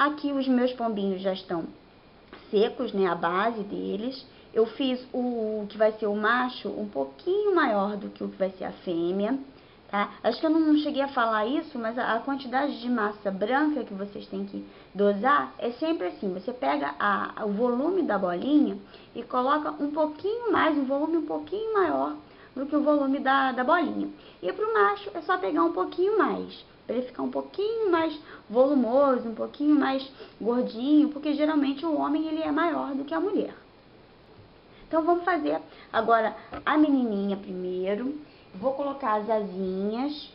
Aqui os meus pombinhos já estão secos, né, a base deles. Eu fiz o que vai ser o macho um pouquinho maior do que o que vai ser a fêmea, tá? Acho que eu não cheguei a falar isso, mas a quantidade de massa branca que vocês têm que dosar é sempre assim. Você pega o volume da bolinha e coloca um pouquinho mais, um volume um pouquinho maior do que o volume da bolinha. E para o macho é só pegar um pouquinho mais, para ele ficar um pouquinho mais volumoso, um pouquinho mais gordinho, porque geralmente o homem ele é maior do que a mulher. Então vamos fazer agora a menininha primeiro. Vou colocar as asinhas.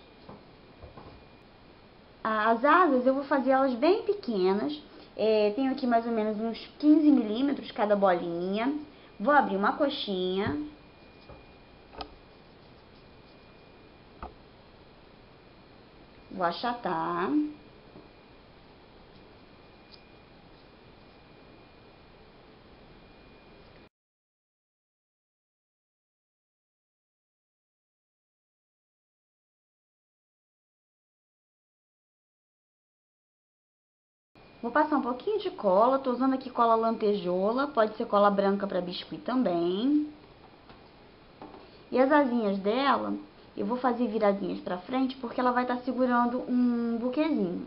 As asas eu vou fazer elas bem pequenas. Tenho aqui mais ou menos uns 15 milímetros cada bolinha. Vou abrir uma coxinha. Vou achatar. Vou passar um pouquinho de cola. Tô usando aqui cola lantejola. Pode ser cola branca para biscuit também. E as asinhas dela, eu vou fazer viradinhas para frente porque ela vai estar segurando um buquezinho.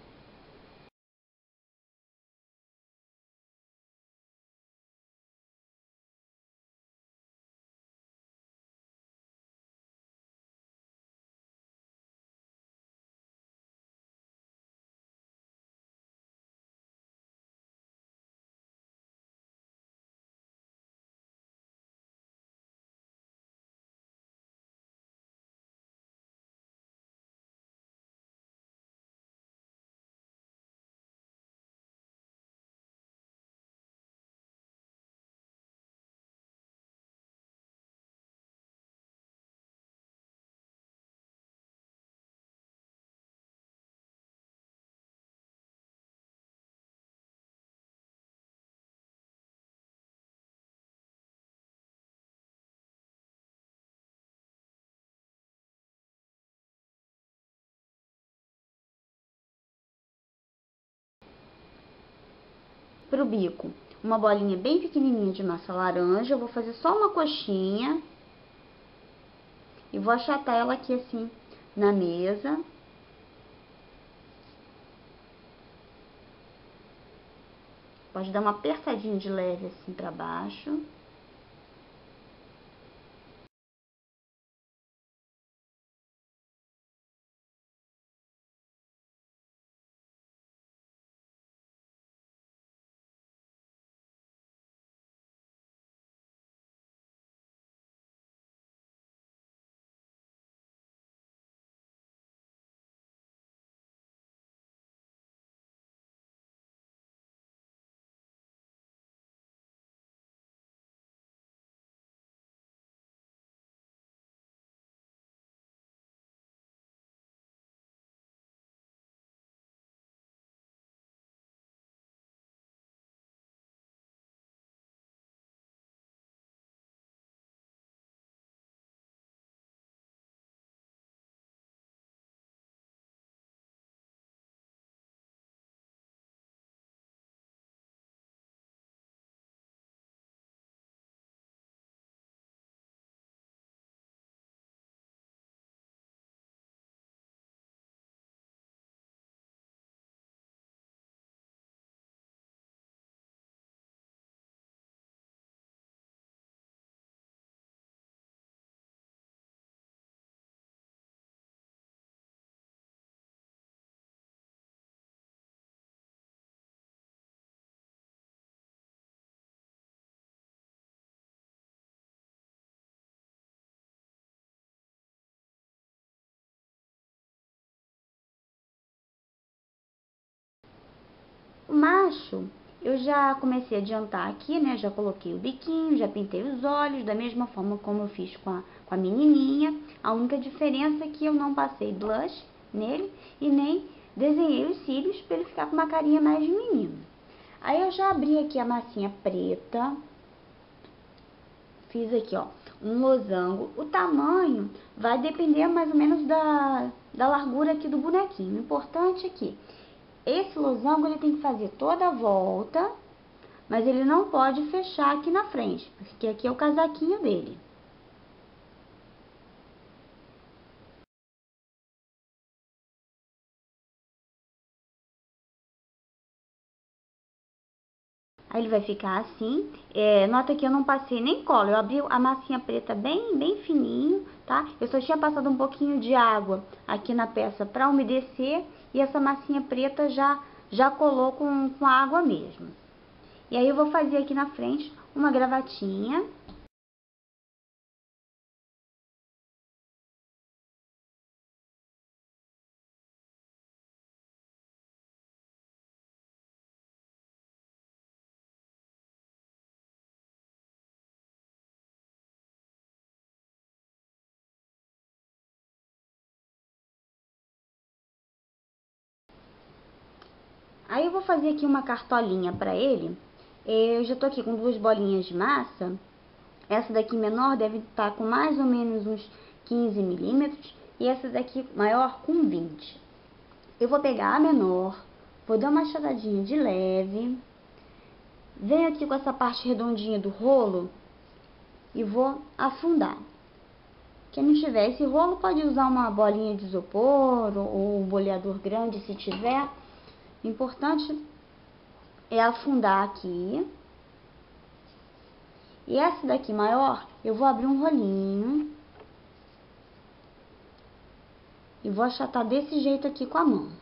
Pro bico, uma bolinha bem pequenininha de massa laranja. Eu vou fazer só uma coxinha e vou achatar ela aqui assim na mesa. Pode dar uma apertadinha de leve assim pra baixo. O macho, eu já comecei a adiantar aqui, né? Já coloquei o biquinho, já pintei os olhos, da mesma forma como eu fiz com a menininha. A única diferença é que eu não passei blush nele e nem desenhei os cílios para ele ficar com uma carinha mais de menino. Aí eu já abri aqui a massinha preta, fiz aqui, ó, um losango. O tamanho vai depender mais ou menos da largura aqui do bonequinho. O importante é que Esse losango ele tem que fazer toda a volta, mas ele não pode fechar aqui na frente, porque aqui é o casaquinho dele. Aí ele vai ficar assim. Nota que eu não passei nem cola, eu abri a massinha preta bem fininho, tá? Eu só tinha passado um pouquinho de água aqui na peça para umedecer e essa massinha preta já colou com a água mesmo. E aí eu vou fazer aqui na frente uma gravatinha. Aí eu vou fazer aqui uma cartolinha para ele. Eu já tô aqui com 2 bolinhas de massa. Essa daqui menor deve estar com mais ou menos uns 15 milímetros. E essa daqui maior com 20. Eu vou pegar a menor, vou dar uma charadinha de leve. Venho aqui com essa parte redondinha do rolo e vou afundar. Quem não tiver esse rolo pode usar uma bolinha de isopor ou um boleador grande se tiver. O importante é afundar aqui. E essa daqui maior, eu vou abrir um rolinho. E vou achatar desse jeito aqui com a mão.